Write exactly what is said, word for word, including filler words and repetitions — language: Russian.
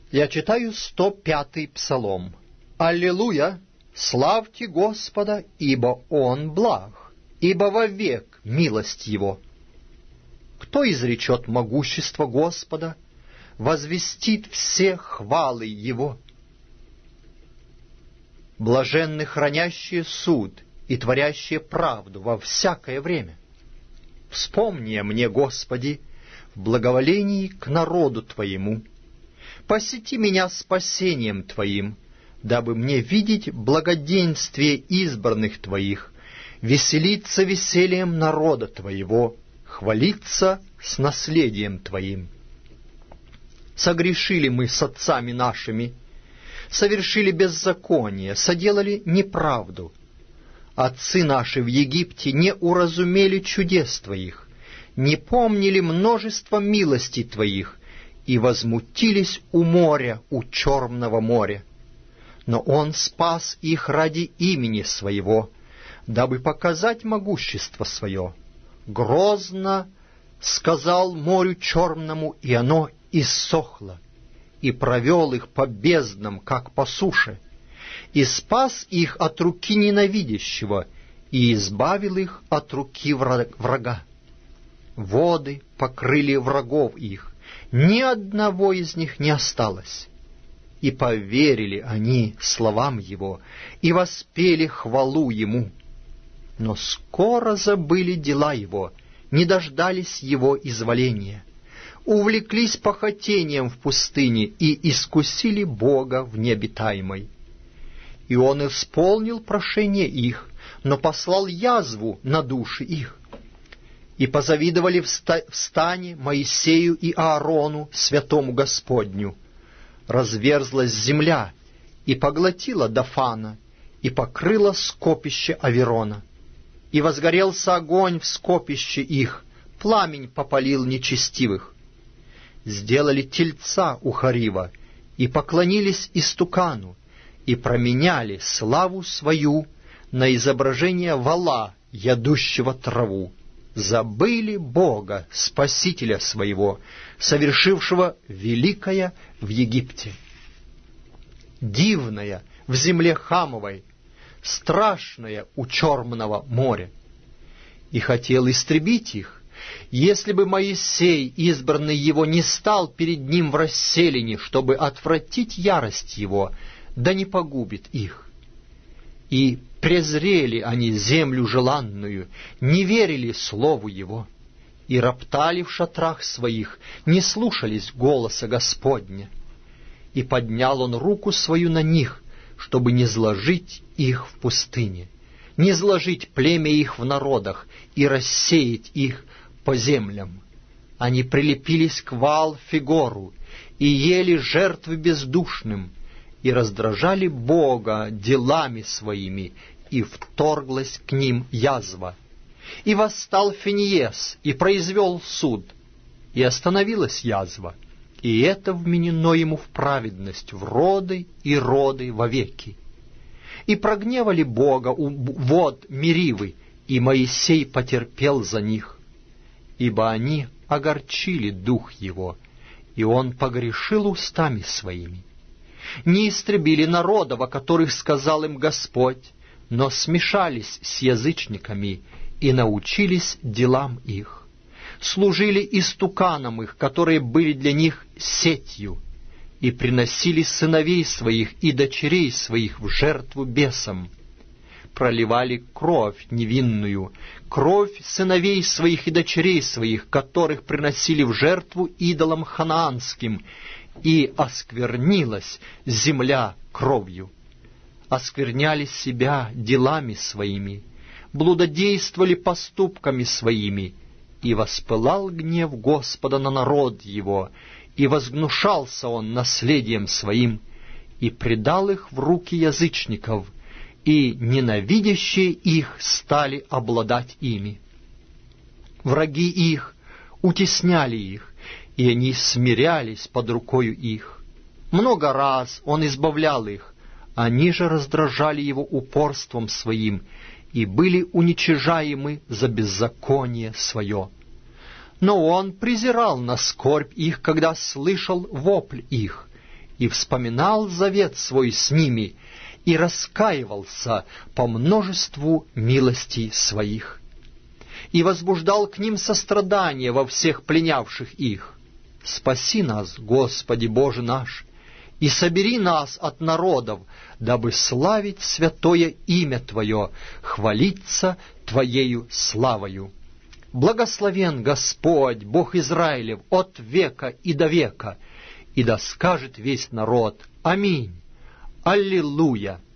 Я читаю сто пятый псалом. Аллилуйя! Славьте Господа, ибо Он благ, ибо вовек милость Его. Кто изречет могущество Господа, возвестит все хвалы Его? Блаженны хранящие суд и творящие правду во всякое время. Вспомни о мне, Господи, в благоволении к народу Твоему. Посети меня спасением Твоим, дабы мне видеть благоденствие избранных Твоих, веселиться весельем народа Твоего, хвалиться с наследием Твоим. Согрешили мы с отцами нашими, совершили беззаконие, соделали неправду. Отцы наши в Египте не уразумели чудес Твоих, не помнили множество милостей Твоих, и возмутились у моря, у Черного моря. Но Он спас их ради имени Своего, дабы показать могущество Свое. Грозно сказал морю Черному, и оно иссохло, и провел их по безднам, как по суше, и спас их от руки ненавидящего, и избавил их от руки врага. Воды покрыли врагов их, ни одного из них не осталось. И поверили они словам Его, и воспели хвалу Ему. Но скоро забыли дела Его, не дождались Его изволения, увлеклись похотением в пустыне и искусили Бога в необитаемой. И Он исполнил прошение их, но послал язву на души их. И позавидовали в стане Моисею и Аарону, святому Господню. Разверзлась земля, и поглотила Дафана, и покрыла скопище Аверона. И возгорелся огонь в скопище их, пламень попалил нечестивых. Сделали тельца у Харива, и поклонились истукану, и променяли славу свою на изображение вола, ядущего траву. Забыли Бога, Спасителя своего, совершившего великое в Египте, дивное в земле Хамовой, страшное у Черного моря. И хотел истребить их, если бы Моисей, избранный его, не стал перед ним в расселине, чтобы отвратить ярость его, да не погубит их. И презрели они землю желанную, не верили слову его, и роптали в шатрах своих, не слушались голоса Господня. И поднял он руку свою на них, чтобы не зложить их в пустыне, не зложить племя их в народах и рассеять их по землям. Они прилепились к Ваал-Фигору и ели жертвы бездушным, и раздражали Бога делами своими, и вторглась к ним язва. И восстал Финиес, и произвел суд, и остановилась язва, и это вменено ему в праведность, в роды и роды вовеки. И прогневали Бога у вод Меривы, и Моисей потерпел за них, ибо они огорчили дух его, и он погрешил устами своими. Не истребили народов, о которых сказал им Господь, но смешались с язычниками и научились делам их. Служили истуканам их, которые были для них сетью, и приносили сыновей своих и дочерей своих в жертву бесам. Проливали кровь невинную, кровь сыновей своих и дочерей своих, которых приносили в жертву идолам ханаанским, и осквернилась земля кровью. Оскверняли себя делами своими, блудодействовали поступками своими, и воспылал гнев Господа на народ его, и возгнушался он наследием своим, и предал их в руки язычников, и ненавидящие их стали обладать ими. Враги их утесняли их, и они смирялись под рукою их. Много раз он избавлял их, они же раздражали его упорством своим, и были уничижаемы за беззаконие свое. Но он презирал на скорбь их, когда слышал вопль их, и вспоминал завет свой с ними, и раскаивался по множеству милостей своих, и возбуждал к ним сострадание во всех пленявших их. Спаси нас, Господи Боже наш, и собери нас от народов, дабы славить святое имя Твое, хвалиться Твоею славою. Благословен Господь, Бог Израилев, от века и до века, и да скажет весь народ: Аминь. Аллилуйя.